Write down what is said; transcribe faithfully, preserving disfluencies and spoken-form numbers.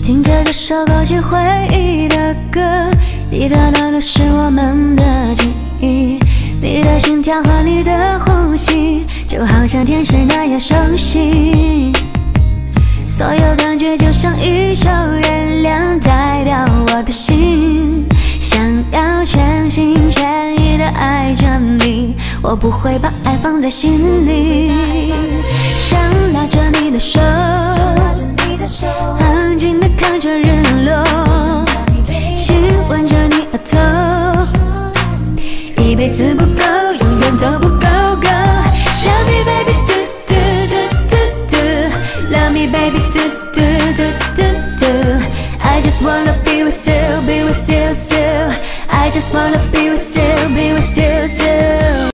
听着这首勾起回忆的歌，一段段都是我们的记忆。你的心跳和你的呼吸，就好像天使那样熟悉。所有感觉就像一首原谅，代表我的心。想要全心全意的爱着你，我不会把爱放在心里。